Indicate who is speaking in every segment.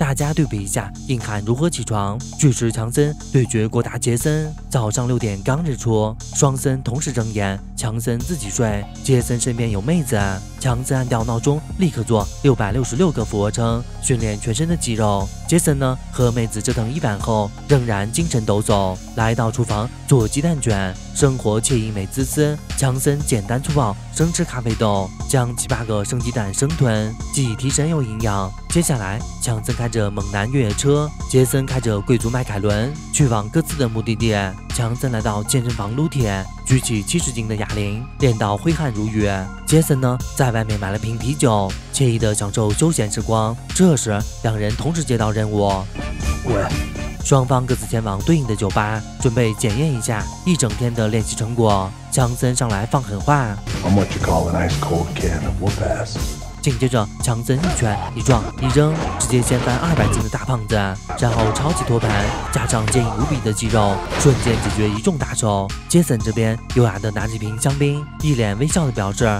Speaker 1: 大家对比一下硬汉如何起床。巨石强森对决郭大杰森。早上6点刚日出，双森同时睁眼，强森自己睡，杰森身边有妹子。强森按掉闹钟，立刻做666个俯卧撑，训练全身的肌肉。杰森呢，和妹子折腾一晚后，仍然精神抖擞，来到厨房做鸡蛋卷，生活惬意美滋滋。强森简单粗暴，生吃咖啡豆，将7、8个生鸡蛋生吞，既提神又营养。接下来，强森开着猛男越野车，杰森开着贵族迈凯伦，去往各自的目的地。强森来到健身房撸铁，举起70斤的哑铃，练到挥汗如雨。杰森呢，在外面买了瓶啤酒，惬意的享受休闲时光。这时，两人同时接到任务，双方各自前往对应的酒吧，准备检验一下一整天的练习成果。强森上来放狠话。紧接着，强森一拳一撞一扔，直接掀翻200斤的大胖子，然后超级托盘，加上坚硬无比的肌肉，瞬间解决一众打手。杰森这边优雅的拿着一瓶香槟，一脸微笑的表示。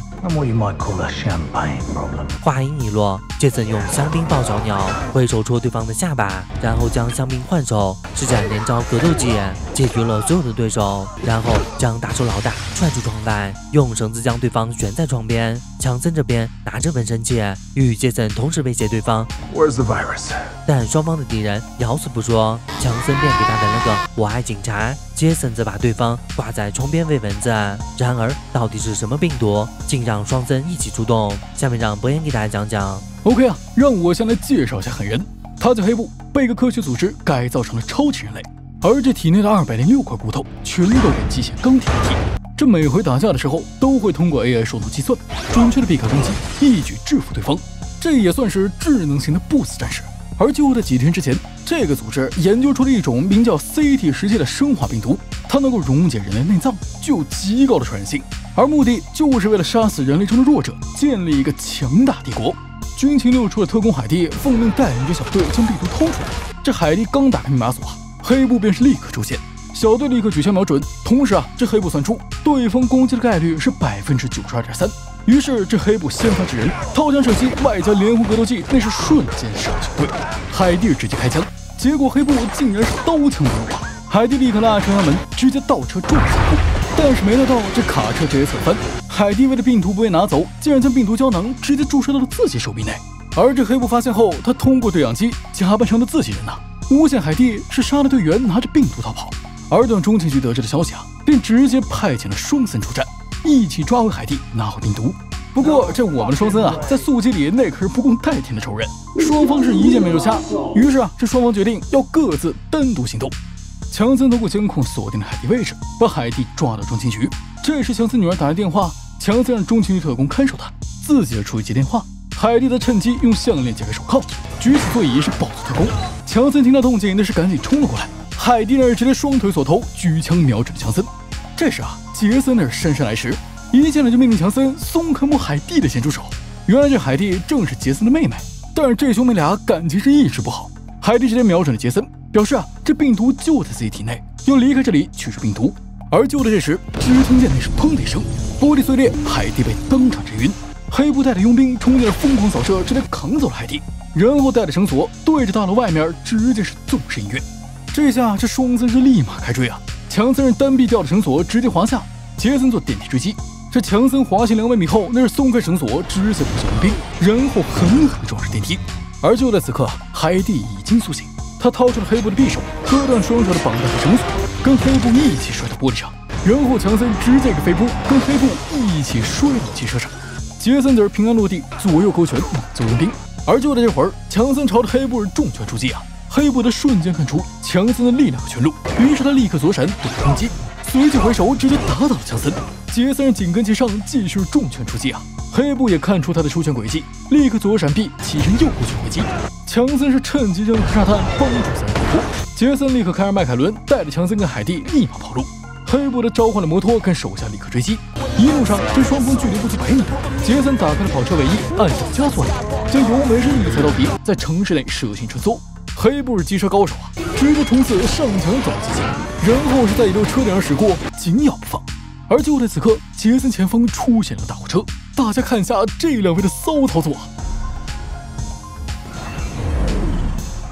Speaker 1: 话音一落，杰森用香槟抱小鸟，挥手戳对方的下巴，然后将香槟换手，施展连招格斗技，解决了所有的对手，然后将打手老大踹出窗外，用绳子将对方悬在窗边。强森这边拿着纹身器，与杰森同时威胁对方。但双方的敌人咬死不说，强森便给他纹了个我爱警察，杰森则把对方挂在窗边喂蚊子。然而，到底是什么病毒，竟让双森一起出动？下面让博言给大家讲讲。
Speaker 2: OK 啊，让我先来介绍一下狠人，他叫黑布，被一个科学组织改造成了超级人类，而这体内的206块骨头全都跟机械钢铁一体。这每回打架的时候，都会通过 AI 手动计算，准确的避开攻击，一举制服对方。这也算是智能型的不死战士。而就在几天之前，这个组织研究出了一种名叫 CT17的生化病毒，它能够溶解人类内脏，具有极高的传染性，而目的就是为了杀死人类中的弱者，建立一个强大帝国。军情六处的特工海蒂奉命带领着小队将病毒偷出来。这海蒂刚打开密码锁，黑布便是立刻出现。小队立刻举枪瞄准，同时这黑布算出对方攻击的概率是92.3%。于是这黑布先发制人，掏枪射击，外加连环格斗技，那是瞬间杀小队。海蒂直接开枪，结果黑布竟然是刀枪不入。海蒂立刻拉车拉门，直接倒车撞死黑布，但是没料到这卡车直接侧翻。海蒂为了病毒不被拿走，竟然将病毒胶囊直接注射到了自己手臂内。而这黑布发现后，他通过对讲机假扮成了自己人诬陷海蒂是杀了队员，拿着病毒逃跑。而等中情局得知的消息便直接派遣了双森出战，一起抓回海蒂，拿回病毒。不过这我们的双森在速激里那可是不共戴天的仇人，双方是一见面就掐。于是这双方决定要各自单独行动。强森通过监控锁定了海蒂位置，把海蒂抓到中情局。这时强森女儿打来电话，强森让中情局特工看守他，自己也出去接电话。海蒂则趁机用项链解开手铐，举起座椅是抱走特工。强森听到动静，那是赶紧冲了过来。海蒂那是直接双腿锁头，举枪瞄准了强森。这时杰森那是姗姗来迟，一见了就命令强森松开摸海蒂的咸猪手。原来这海蒂正是杰森的妹妹，但是这兄妹俩感情是一直不好。海蒂直接瞄准了杰森，表示这病毒就在自己体内，要离开这里取出病毒。而就在这时，只听见那是砰的一声，玻璃碎裂，海蒂被当场震晕。黑布带着佣兵冲进来疯狂扫射，直接扛走了海蒂，然后带着绳索对着大楼外面直接是纵身一跃。这下这双森是立马开追强森是单臂吊着绳索直接滑下，杰森做电梯追击。这强森滑行200米后，那是松开绳索直接扑向佣兵，然后狠狠撞上电梯。而就在此刻，海蒂已经苏醒，他掏出了黑布的匕首，割断双手的绑带和绳索，跟黑布一起摔到玻璃上，然后强森直接给飞扑，跟黑布一起摔到汽车上。杰森则是平安落地，左右勾拳猛揍佣兵。而就在这会儿，强森朝着黑布重拳出击黑布的瞬间看出强森的力量和拳路，于是他立刻左闪躲开攻击，随即回手直接打倒了强森。杰森紧跟其上继续重拳出击黑布也看出他的出拳轨迹，立刻左右闪避，起身又过去回击。强森是趁机扔了沙滩帮助三人逃脱。杰森立刻开着迈凯伦，带着强森跟海蒂立马跑路。黑布的召唤了摩托跟手下立刻追击，一路上这双方距离不足100米。杰森打开了跑车尾翼，按下加速按钮，将油门是一踩到底，在城市内蛇形穿梭。黑布是机车高手直接冲刺上墙走机器，然后是在一溜车顶上驶过，紧咬不放。而就在此刻，杰森前方出现了大货车，大家看一下这两位的骚操作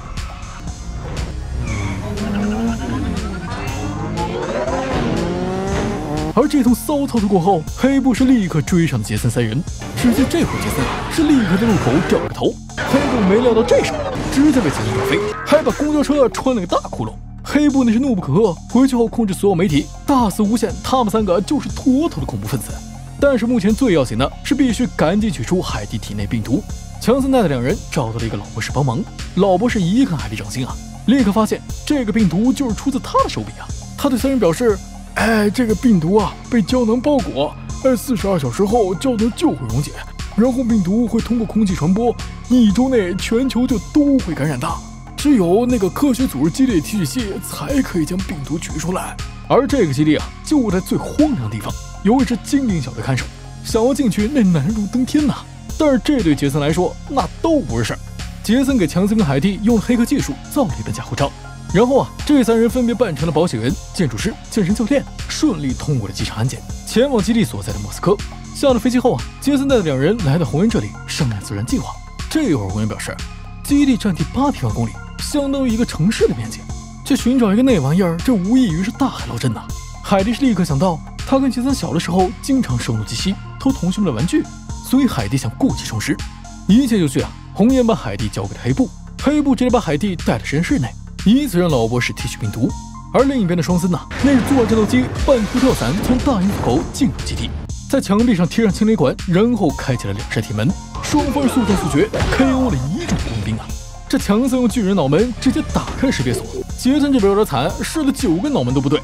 Speaker 2: 而这通骚操作过后，黑布是立刻追上了杰森三人。只见这会儿杰森是立刻在路口找了个头，黑布没料到这手，直接被杰森撞飞，还把公交车穿了个大窟窿。黑布那是怒不可遏，回去后控制所有媒体，大肆诬陷他们3个就是妥妥的恐怖分子。但是目前最要紧的是必须赶紧取出海蒂体内病毒。强森带的2人找到了一个老博士帮忙，老博士一看海蒂长心啊，立刻发现这个病毒就是出自他的手笔啊。他对3人表示，这个病毒啊被胶囊包裹，42小时后胶囊就会溶解，然后病毒会通过空气传播，1周内全球就都会感染的。只有那个科学组织基地提取器才可以将病毒取出来。而这个基地啊，就在最荒凉的地方，有一支精英小队看守，想要进去那难如登天呐。但是这对杰森来说，那都不是事儿。杰森给强森跟海蒂用黑客技术造了一本假护照，然后这3人分别扮成了保险员、建筑师、健身教练，顺利通过了机场安检，前往基地所在的莫斯科。下了飞机后杰森带着2人来到红岩这里商量作战计划。这会儿红岩表示，基地占地8平方公里，相当于一个城市的面积。去寻找一个那玩意儿，这无异于是大海捞针呐。海蒂是立刻想到，他跟杰森小的时候经常声东击西，偷同学们的玩具，所以海蒂想故技重施。一切就绪红岩把海蒂交给了黑布，黑布直接把海蒂带到实验室内，以此让老博士提取病毒。而另一边的双森那是坐战斗机半途跳伞从大营口进入基地，在墙壁上贴上清理管，然后开启了2扇铁门，双方速战速决 ，KO 了1众工兵啊！这强森用巨人脑门直接打开了识别锁，杰森这边有点惨，试了9个脑门都不对，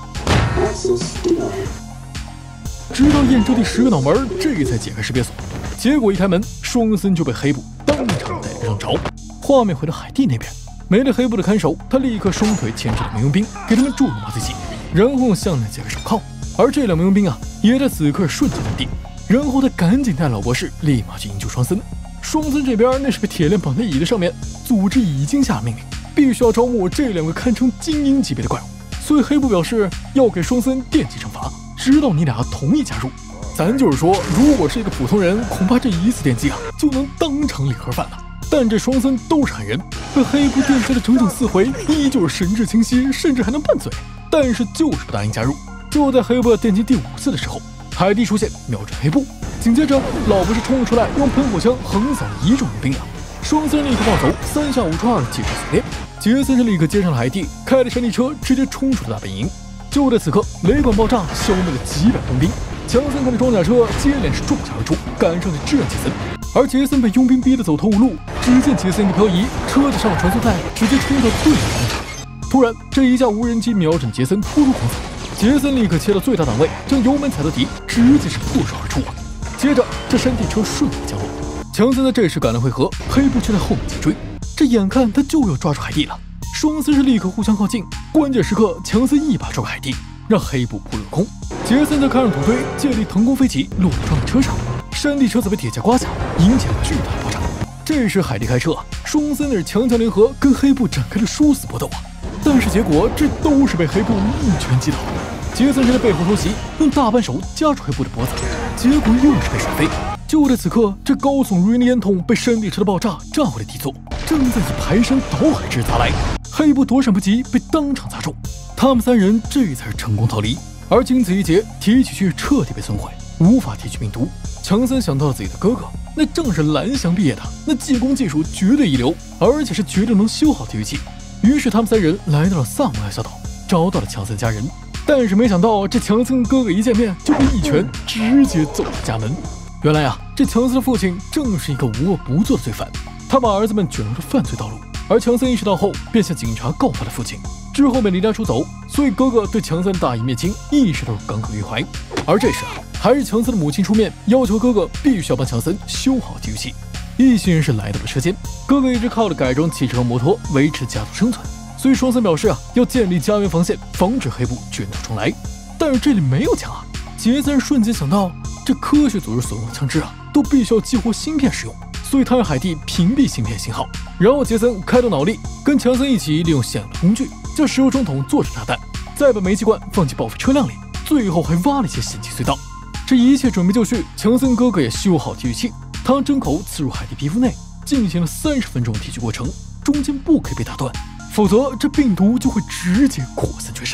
Speaker 2: 直到验出第10个脑门，这才解开识别锁。结果一开门，双森就被黑布当场逮个正着。画面回到海蒂那边，没了黑布的看守，他立刻双腿牵制了民佣兵，给他们注入麻醉剂，然后用项链解开手铐。而这2名佣兵啊，也在此刻瞬间倒地，然后他赶紧带老博士立马去营救双森。双森这边那是被铁链绑在椅子上面，组织已经下命令，必须要招募这2个堪称精英级别的怪物，所以黑布表示要给双森电击惩罚，直到你俩同意加入。咱就是说，如果是一个普通人，恐怕这一次电击啊就能当场领盒饭了。但这双森都是狠人，被黑布电击了整整4回，依旧是神志清晰，甚至还能拌嘴，但是就是不答应加入。就在黑布要电击第5次的时候，海蒂出现瞄准黑布，紧接着老博士冲了出来，用喷火枪横扫1众兵啊！双森立刻暴走，3下5除2的技术锁链。杰森是立刻接上了海蒂，开了山地车直接冲出了大本营。就在此刻，雷管爆炸消灭了几百工兵。强森开着装甲车接连是撞下而出，赶上去支援杰森，而杰森被佣兵逼得走投无路。只见杰森一个漂移，车子上了传送带，直接冲到对面工厂。突然，这一架无人机瞄准杰森突入狂走，杰森立刻切到最大档位，将油门踩到底，直接是破手而出啊！接着，这山地车顺利降落。强森在这时赶来汇合，黑布却在后面紧追，这眼看他就要抓住海蒂了。双森是立刻互相靠近，关键时刻，强森一把抓过海蒂，让黑布扑了空。杰森在看上土堆，借力腾空飞起，落到装甲车上，山地车子被铁架刮下，引起了巨大的爆炸。这时海蒂开车，双森那是强强联合，跟黑布展开了殊死搏斗啊！但是结果这都是被黑布一拳击倒。杰森是在背后偷袭，用大扳手夹住黑布的脖子，结果又是被甩飞。就在此刻，这高耸如云的烟筒被山地车的爆炸炸回了底座，正在以排山倒海之势砸来。黑布躲闪不及，被当场砸中。他们3人这才是成功逃离。而经此一劫，提取器彻底被损毁，无法提取病毒。强森想到了自己的哥哥，那正是蓝翔毕业的，那技工技术绝对一流，而且是绝对能修好提取器。于是他们3人来到了萨摩亚小岛，找到了强森家人。但是没想到，这强森哥哥一见面就被一拳直接揍了家门。原来这强森的父亲正是一个无恶不作的罪犯，他把儿子们卷入了犯罪道路。而强森意识到后，便向警察告发了父亲，之后被离家出走。所以哥哥对强森大义灭亲，一直都是耿耿于怀。而这时还是强森的母亲出面，要求哥哥必须要帮强森修好提取器。一行人是来到了车间，哥哥一直靠着改装汽车和摩托维持家族生存，所以双森表示要建立家园防线，防止黑布卷土重来。但是这里没有枪啊！杰森瞬间想到，这科学组织所用的枪支都必须要激活芯片使用，所以他让海蒂屏蔽芯片信号。然后杰森开动脑力，跟强森一起利用现有的工具，将石油装桶做成炸弹，再把煤气罐放进报废车辆里，最后还挖了一些险境隧道。这一切准备就绪，强森哥哥也修好提取器，他用针口刺入海蒂皮肤内，进行了30分钟的提取过程，中间不可以被打断，否则这病毒就会直接扩散全身。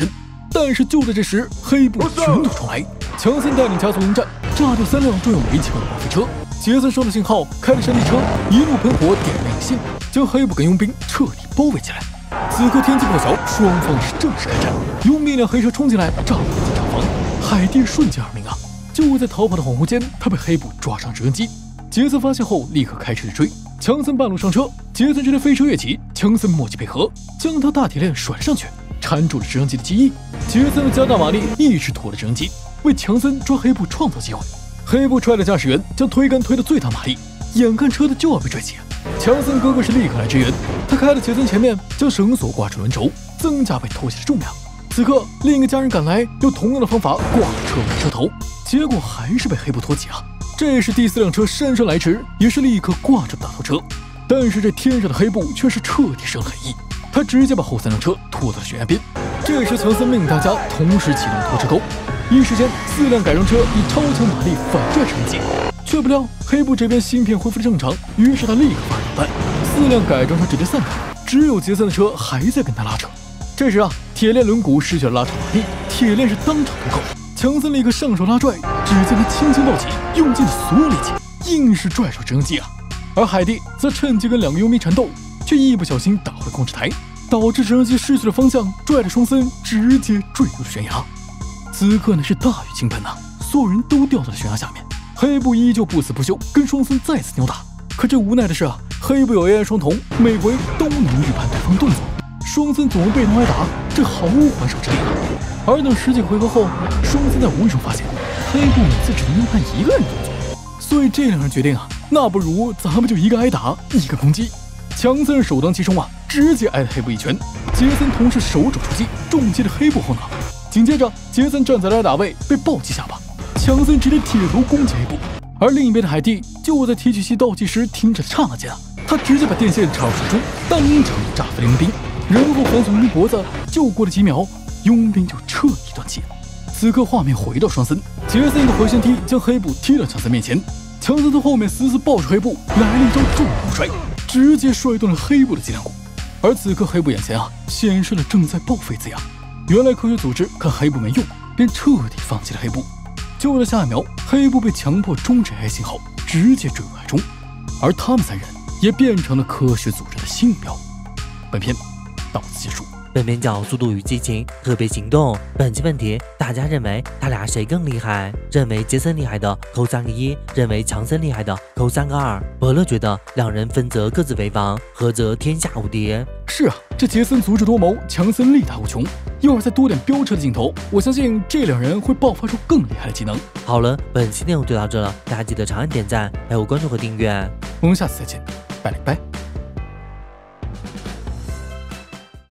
Speaker 2: 但是就在这时，黑布全都冲来，强森带领加速迎战，炸掉3辆装有煤气罐的报废车。杰森收到信号，开着山地车一路喷火，点亮线，将黑布跟佣兵彻底包围起来。此刻天气破晓，双方是正式开战。佣兵一辆黑车冲进来，炸毁了厂房，海蒂瞬间耳鸣啊！就在逃跑的恍惚间，他被黑布抓上直升机。杰森发现后，立刻开车去追。强森半路上车，杰森直接飞车跃起，强森默契配合，将他大铁链甩了上去，缠住了直升机的机翼。杰森的加大马力一直拖了直升机，为强森抓黑布创造机会。黑布踹了驾驶员，将推杆推到最大马力，眼看车子就要被拽起，强森哥哥是立刻来支援，他开到杰森前面，将绳索挂住轮轴，增加被拖起的重量。此刻另一个家人赶来，用同样的方法挂车尾车头，结果还是被黑布拖起啊！这时第4辆车姗姗来迟，也是立刻挂住大拖车，但是这天上的黑布却是彻底生了狠意，他直接把后3辆车拖到了悬崖边。这时强森命令大家同时启动拖车钩，一时间4辆改装车以超强马力反拽直升机，却不料黑布这边芯片恢复了正常，于是他立刻发射导弹，4辆改装车直接散开，只有杰森的车还在跟他拉扯。这时啊，铁链轮毂失去了拉扯马力，铁链是当场脱钩。强森立刻上手拉拽，只见他轻轻抱起，用尽了所有力气，硬是拽出直升机啊！而海蒂则趁机跟2个佣兵缠斗，却一不小心打回控制台，导致直升机失去了方向，拽着双森直接坠入了悬崖。此刻那是大雨倾盆啊，所有人都掉到了悬崖下面。黑布依旧不死不休，跟双森再次扭打。可这无奈的是啊，黑布有 AI 双瞳，每回都能预判对方动作。双森总是被动挨打，这毫无还手之力啊！而等10几个回合后，双森在无意中发现，黑布每次只能预判1个人动作，所以这2人决定啊，那不如咱们就一个挨打，一个攻击。强森首当其冲啊，直接挨了黑布一拳。杰森同时手肘出击，重击了黑布后脑。紧接着，杰森站在挨打位被暴击下巴，强森直接铁头攻击黑布。而另一边的海蒂就在提取器倒计时停止的刹那间啊，他直接把电线插入手中，当场炸飞了佣兵，然后反锁佣兵脖子。就过了几秒，佣兵就彻底断气。此刻画面回到双森，杰森一个回旋踢将黑布踢到强森面前，强森从后面死死抱住黑布，来了一招重骨摔，直接摔断了黑布的脊梁骨。而此刻黑布眼前啊显示了正在报废字样，原来科学组织看黑布没用，便彻底放弃了黑布。就在下一秒，黑布被强迫终止 AI 信号，直接坠入海中，而他们3人也变成了科学组织的新目标。本片到此结束。
Speaker 1: 本片叫《速度与激情：特别行动》。本期问题：大家认为他俩谁更厉害？认为杰森厉害的扣3个1，认为强森厉害的扣3个2。伯乐觉得2人分则各自为王，合则天下无敌。
Speaker 2: 是啊，这杰森足智多谋，强森力大无穷。一会儿再多点飙车的镜头，我相信这2人会爆发出更厉害的技能。
Speaker 1: 好了，本期内容就到这了，大家记得长按点赞，还有关注和订阅。
Speaker 2: 我们下次再见，拜了个拜。